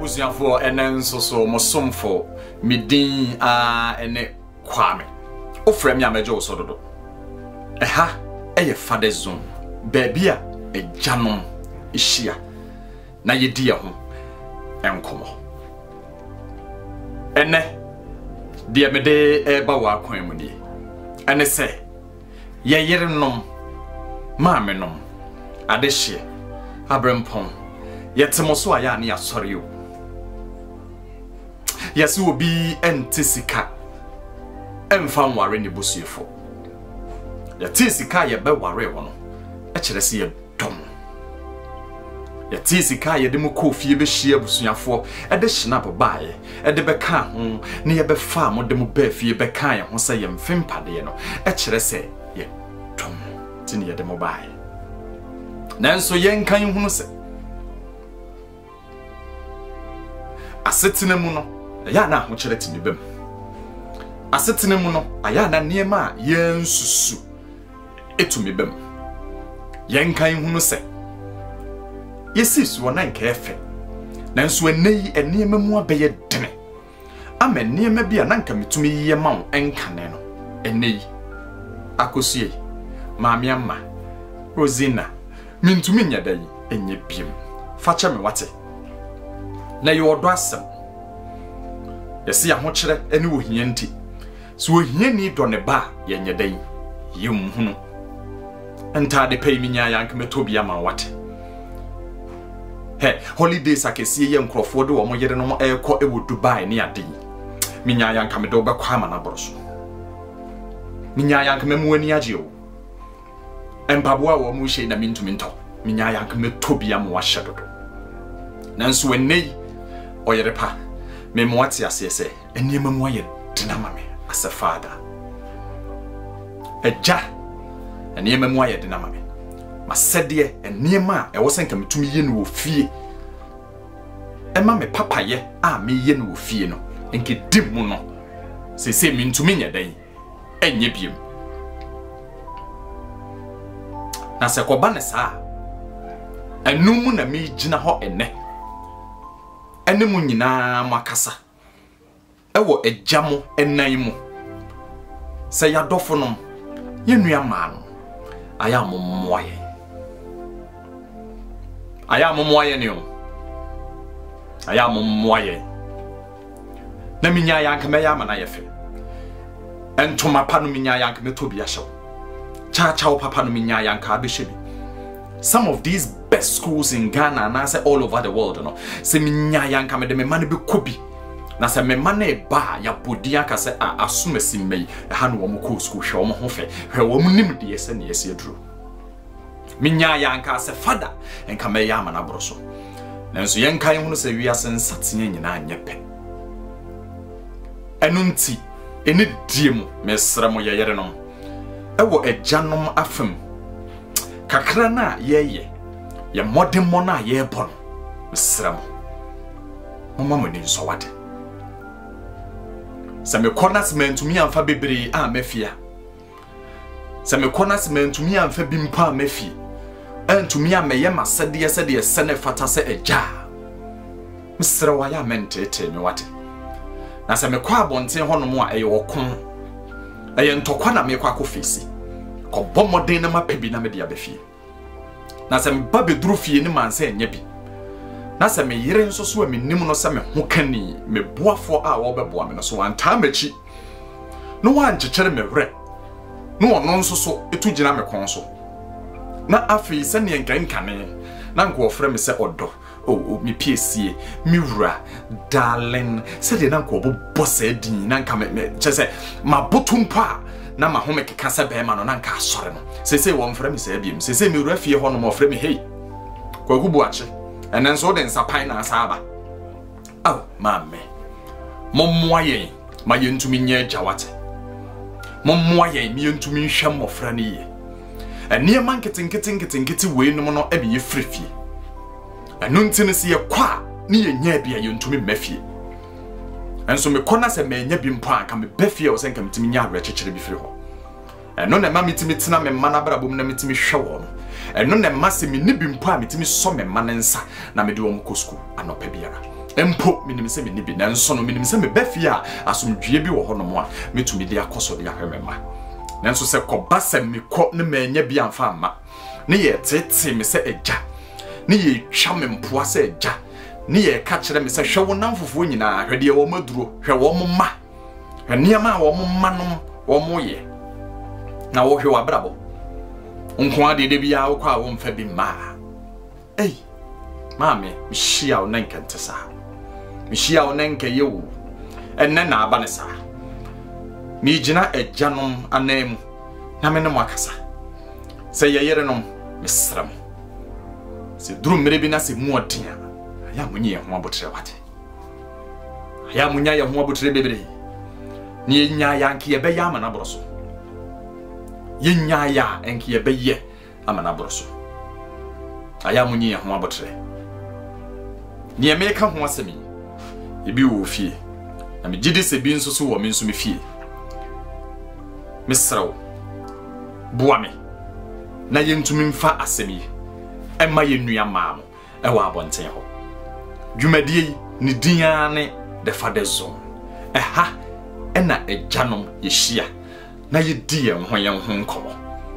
abusuafo enen so mosomfo midin ene kwame ofrɛ me amaje wo sododo ɛha ɛyɛ father zone baby a ejanom ehia na yedi ho enkomo ene de mede eba wa kwan mu nie ene sɛ ye yerenom maamenom adehye abrempon yetemoso aya ne asɔre o yesi obi ente sika emfa nware ne bosuefo yete sika ye be ware wo no e kire se ye dom yete sika ye de mu kofie be hia busuafo e de hina babae e de be ka ho ne ye be fa mo de mu ba fie be ka ye ho se ye mfempade no e kire se ye dom tini ye de mu bae nanso yen kan hu no se asetena mu no ya na ho kire tini bem asetena mu no aya na niema yen susu etumi bem yen kan hu no se yesis wona nka efe nanso enei eniema mu abeye dene ama niema bia na nka metumi yiye ma wo enkane no enei akosie maami amma Rosina mintumi nyadai enye biem facha me wate na ye odo asem yesi ahokire ene wo hia nti so wo hia ni do ne ba ye nyadai yem hunu entade pay minya yank metobia ma wate he holidays akesie ye nkrofo de wo mo yere no ekọ ewo Dubai ne ade minya yank me do be kwa ma na boroso minya yank memu ani age o empaboa wo mu hye na mintumi nto minya yank metobia mo wa hyedodo nanso enei oyerepa me moati asese eniema mu aye dinama me as a father eja eniema mu aye dinama me masede eniema e wo senka metumi ye no ofie ema me papa ye a me ye no ofie no enke dim no sese mintumi nyadan enye biem na se koba ne saa enum na me gina ho ene enemu nyina makasa ewo ejamo enan mu se yadofo no yenua ma no aya mommoaye ne o aya mommoaye na minya yanka me ya ma na yefe entoma pa no minya yanka me tobi ahyew cha papa no minya yanka abehyebi. Some of these best schools in Ghana and I say all over the world, no. Se minya yanka me de me mane be kobi. Na se me mane ba ya bodia ka se asumesi mei ha no wo mo school hwe wo mo ho fe hwe wo mo nim de yese ne yese aduru. Minya yanka se father enka me ya mana broso. Nanso yenka hu no se wiase nsatene nyina anyepe. Enunti eni diemu mesra mo yeyere no. Ewo ejanom afem kakra na ye modern mona ye bon mesramo mama mo ni so wade se me corners mentumi amfa bebre a mafia se me corners mentumi amfa bimpa mafia antumi ameye masede sede sene fata se eja mesra wa ya mentete me wate na se me kwa bonten honom a eye wokon eye ntokwa na me kwa kofisi ko bomodin na mapebi na me dia befie na se mba beduru fie ni manse enya bi na se me yire nso so a menim no se me ho kani me boafo a wo beboa me no so anta machi no wan chechere me wre no ono nso so etu gina me kon so na afi se ne nkankane na nko ofre me se odo o mi piesie mi wura darling se de na nko bo se din na nka me chese mabotumpa na ma home keka se be ma no na nka asore no sese wo mfra mi se biem sese mi wura fie ho no mo fra mi hey kwagu buache enen so den sapan na asaba aw mamme mommoa yen ma yentumi nya jawate mommoa yen mi yentumi hwa mofra ne ye enie man kete we no no e be ye frefie enu ntine se ye kwa ne ye nya bia yentumi mafie enso me kona se me nya bi mpo anka me befie wo se nka metimi nya abre chechire bi firi ho eno na ma metimi tena me mana brabom na metimi hwe wo no eno na ma se me ni bi mpo a metimi so me mana nsa na me de wo mko school anopa biara empo minim se meni bi nanso no minim se me bafia asomdwie bi wo ho no mo a metumi de akoso de ahwemema nanso se koba se me ko ne manya bi amfa amma ne ye tete me se agya ne ye twa me mpoa se agya ne ye ka kire me se hwe wo namfofo nyina hwede wo maduro hwe wo ma hweniama wo ma no wo mo ye na wo hwe wa brabo nko ade de bia wo kwa wo mfa bi ma mame mishia wo nanka ntesa mishia wo nanka yewu enne na aba ne sa mi gina agyanom anam na me ne mo akasa se yeyere nom mesram se duru mere bi na se mu odia ya munye ho abotre wate ya munya ye ho abotre bebre ni nya ya nke ye be ya ama na boroso ye nya ya nke ye be ye ama na boroso aya munye ho abotre ni emeka ho asemi ebi wo fie na me gidi se bi nso so wo me nso me fie mesrawo boa me na yentumi mfa asemi ema ye nua maamo e wa abonten ho dwumadie ni diane the father zone ha ena agyanom ye hia na ye di en ho nkomo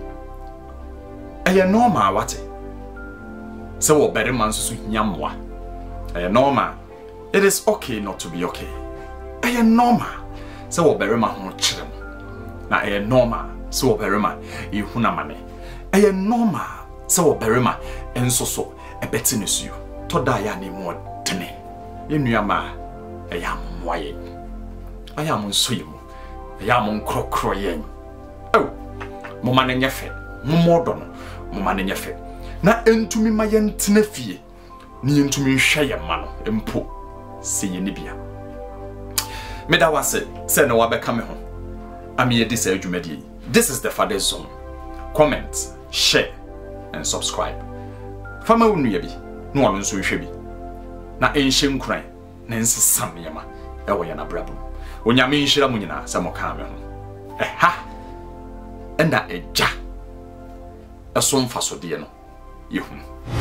eye normal wate se wo bere man so nyamwa normal. It is okay not to be okay. Normal. So what berry man ho chirem. Na normal. So what berry man e huna mane. Normal. So what berry man enso so e betiness you. To da ya ni mo tene. Enua ma am moye. Am nso yemu. Am nkrokro yen. Mo mane nyefe. Mo modo no. Mo mane nyefe. Na entumi ma yen tene fie. Ni entumi hwa ye ma no empo se ye ne bia meda wase se na wabeka me ho amiye dis adwumadi. This is the Father Zone. Comment, share and subscribe. Fama wonu ya bi no wano nso hwe bi na enhye nkuran na nsesam yema ewo ya na brabo onyame nhira mu nyina se mo ka me ho enda eja eso mfa so de no yehu